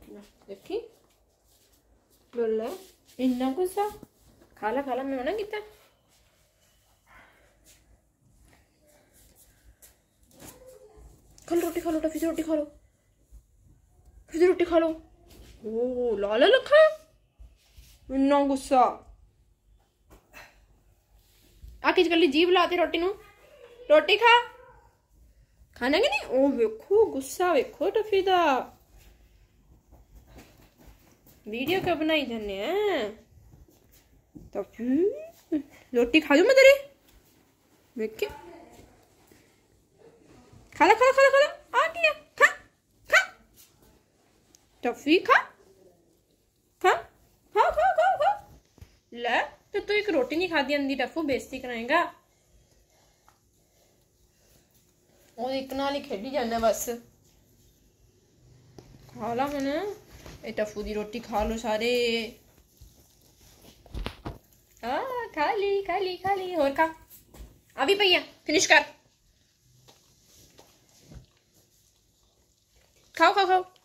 देखी बोले इन्ना गुस्सा। खा ला मैं मना किया। खा लो रोटी, खा लो टफी से रोटी खा लो, फिर रोटी खा लो। ओ लाला लखा इन्ना गुस्सा। आके जल्दी जीभ लाते रोटी नू, रोटी खा खाना कि नहीं। ओ वेखो गुस्सा वेखो टफी दा। वीडियो क्यों बनाई जाने हैं। टफी रोटी खा लू मैं तेरी, वेख खाला खाला खाला खाला आ गया। खा खा टफी खा खा खा खा खा खा। ले तो तू एक रोटी नहीं खाती अंधी टफू, बेइज्जती कराएगा। और एक नाल ही खेडी जाना बस। खा ला मैंने ये टफू दी रोटी खा लो सारे। खा ली खा ली खा ली। और खा अभी भैया फिनिश कर। खाओ खाओ खाओ।